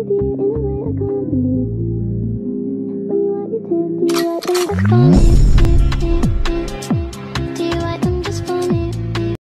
with you in a way I can't believe. When you wipe your tears, do you wipe them back on?